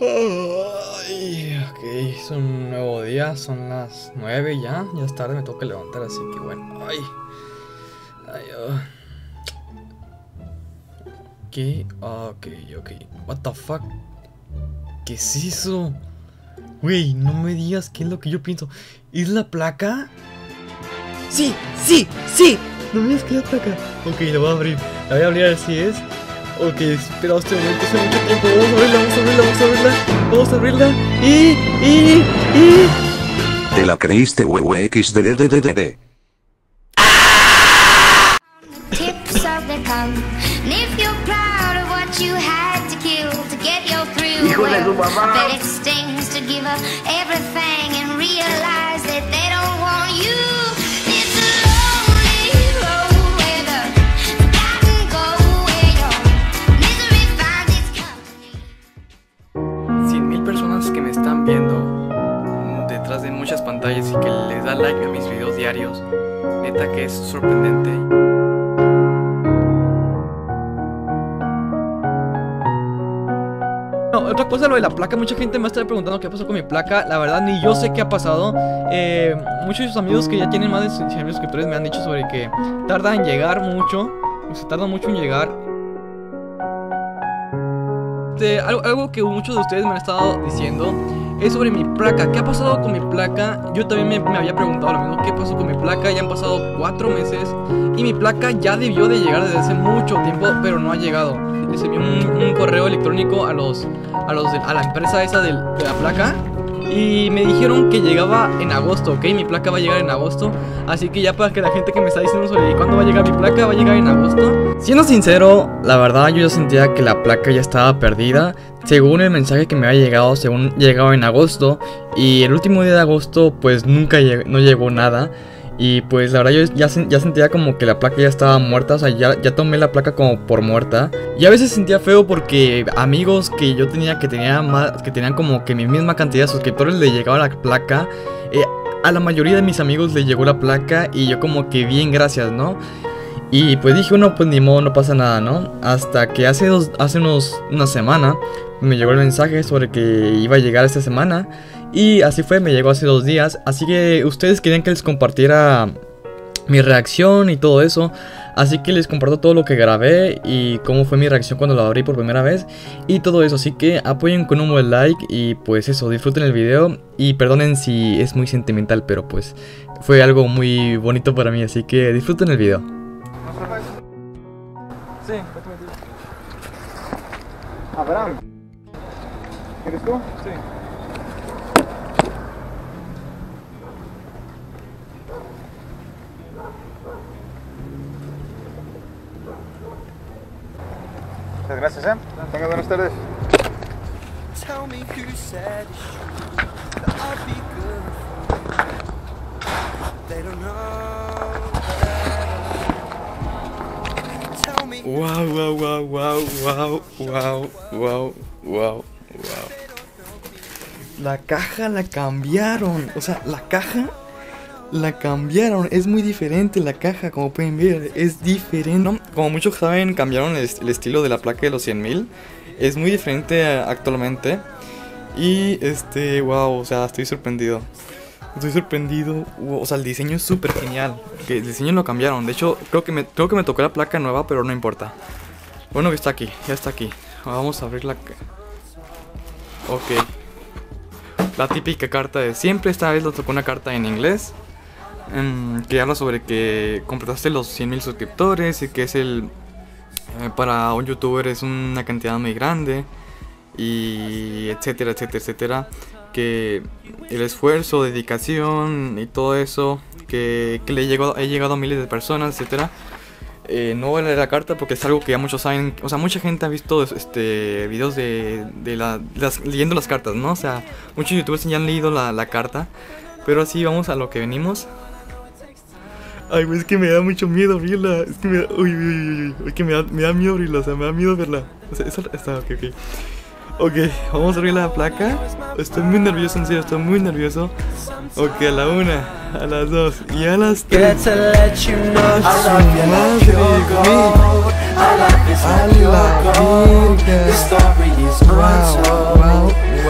Ay, ok, es un nuevo día, son las 9 ya es tarde, me toca levantar, así que bueno. Ay, ¿qué? Ok, what the fuck. ¿Qué es eso? Güey, no me digas qué es lo que yo pienso. ¿Es la placa? Sí, no me digas que es la placa. Ok, la voy a abrir, a ver si es. Ok, he esperado este momento hace mucho tiempo. Vamos a abrirla. Y... Te la creíste, XDDDD. Hijo de tu mamá. Personas que me están viendo detrás de muchas pantallas y que les da like a mis videos diarios, neta que es sorprendente. No, otra cosa, lo de la placa, mucha gente me está preguntando qué pasó con mi placa. La verdad ni yo sé qué ha pasado. Muchos de sus amigos que ya tienen más de 100,000 suscriptores me han dicho sobre que tarda en llegar mucho, tarda mucho en llegar. Algo que muchos de ustedes me han estado diciendo es sobre mi placa. ¿Qué ha pasado con mi placa? Yo también me había preguntado lo mismo. ¿Qué pasó con mi placa? Ya han pasado 4 meses y mi placa ya debió de llegar desde hace mucho tiempo, pero no ha llegado. Les envié un correo electrónico a la empresa esa de la placa y me dijeron que llegaba en agosto, ¿ok? Mi placa va a llegar en agosto. Así que ya para que la gente que me está diciendo sobre cuándo va a llegar mi placa, va a llegar en agosto. Siendo sincero, la verdad yo ya sentía que la placa ya estaba perdida. Según el mensaje que me había llegado, según llegaba en agosto. Y el último día de agosto pues no llegó nada. Y pues la verdad yo ya sentía como que la placa ya estaba muerta. O sea, ya tomé la placa como por muerta. Y a veces sentía feo porque amigos que yo tenía que tenían como que mi misma cantidad de suscriptores le llegaba la placa. A la mayoría de mis amigos le llegó la placa y yo como que bien, gracias, ¿no? Y pues dije, no, pues ni modo, no pasa nada, ¿no? Hasta que hace una semana me llegó el mensaje sobre que iba a llegar esta semana. Y así fue, me llegó hace 2 días. Así que ustedes querían que les compartiera mi reacción y todo eso. Así que les comparto todo lo que grabé y cómo fue mi reacción cuando lo abrí por primera vez y todo eso. Así que apoyen con un buen like y pues eso, disfruten el video. Y perdonen si es muy sentimental, pero pues fue algo muy bonito para mí. Así que disfruten el video. Sí, Abraham, ¿eres tú? Sí. Muchas gracias, Tenga buenas tardes. Wow. La caja la cambiaron. O sea, la caja la cambiaron. Es muy diferente la caja, como pueden ver. Es diferente, ¿no? Como muchos saben, cambiaron el estilo de la placa de los 100,000. Es muy diferente actualmente. Y wow, o sea, estoy sorprendido. O sea, el diseño es súper genial. Que el diseño lo cambiaron. De hecho, creo que me tocó la placa nueva, pero no importa. Bueno, que está aquí, ya está aquí. Vamos a abrir la... Ok. La típica carta de siempre. Esta vez nos tocó una carta en inglés. Que habla sobre que completaste los 100,000 suscriptores. Y que es para un youtuber es una cantidad muy grande. Y etcétera. Que el esfuerzo, dedicación y todo eso. Que he llegado a miles de personas, etcétera. No voy a leer la carta porque es algo que ya muchos saben. O sea, mucha gente ha visto videos leyendo las cartas, ¿no? O sea, muchos youtubers ya han leído la carta. Pero así vamos a lo que venimos. Ay, es que me da mucho miedo abrirla. Es que me da... Uy, es que me da miedo abrirla. O sea, me da miedo verla. O sea, eso está... Ok. Ok, vamos a abrir la placa. Estoy muy nervioso, en serio, estoy muy nervioso. Ok, a la 1, a las 2 y a las 3. Wow.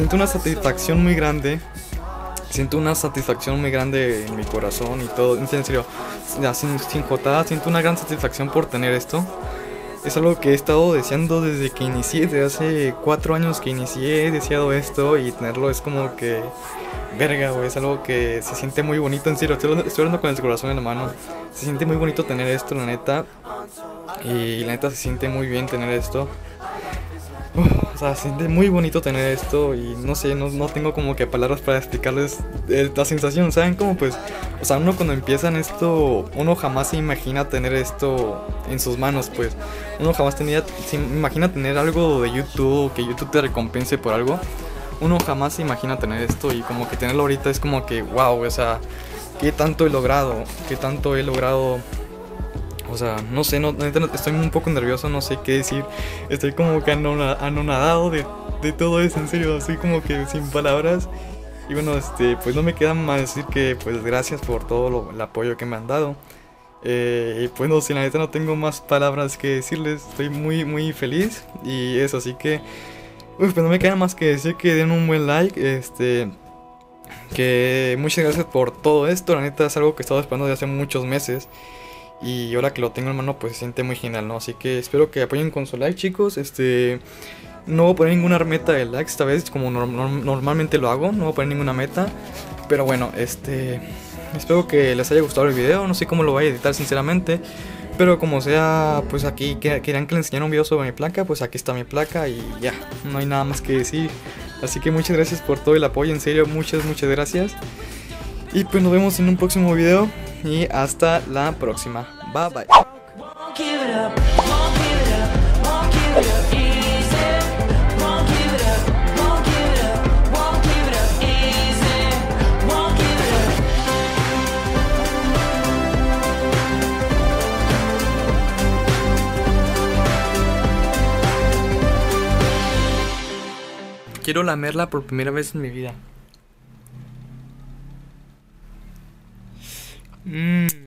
siento una satisfacción muy grande. Siento una satisfacción muy grande en mi corazón y todo. En serio, ya sin jotada, siento una gran satisfacción por tener esto. Es algo que he estado deseando desde que inicié, desde hace 4 años que inicié, he deseado esto y tenerlo es como que... Verga, güey, es algo que se siente muy bonito, en serio, estoy hablando con el corazón en la mano. Se siente muy bonito tener esto, la neta. Y la neta se siente muy bien tener esto. O sea, se siente muy bonito tener esto y no sé, no tengo como que palabras para explicarles la sensación, ¿saben? Como pues, o sea, uno cuando empiezan esto, uno jamás se imagina tener esto en sus manos, pues. Uno jamás se imagina tener algo de YouTube, que YouTube te recompense por algo. Uno jamás se imagina tener esto y como que tenerlo ahorita es como que, wow, o sea, qué tanto he logrado, O sea, no sé, estoy un poco nervioso, no sé qué decir. Estoy como que anonadado de todo eso, en serio, estoy como que sin palabras. Y bueno, pues no me queda más decir que pues gracias por todo el apoyo que me han dado. Y pues no sé, la neta no tengo más palabras que decirles, estoy muy muy feliz y eso, así que... pues no me queda más que decir que den un buen like, que muchas gracias por todo esto, la neta es algo que he estado esperando desde hace muchos meses. Y ahora que lo tengo en mano pues se siente muy genial, ¿no? Así que espero que apoyen con su like, chicos. No voy a poner ninguna meta de likes esta vez como normalmente lo hago. No voy a poner ninguna meta. Pero bueno, espero que les haya gustado el video. No sé cómo lo voy a editar sinceramente. Pero como sea, pues aquí querían que les enseñara un video sobre mi placa. Pues aquí está mi placa y ya, no hay nada más que decir. Así que muchas gracias por todo el apoyo, en serio, muchas gracias. Y pues nos vemos en un próximo video. Y hasta la próxima. Bye bye. Quiero lamerla por primera vez en mi vida.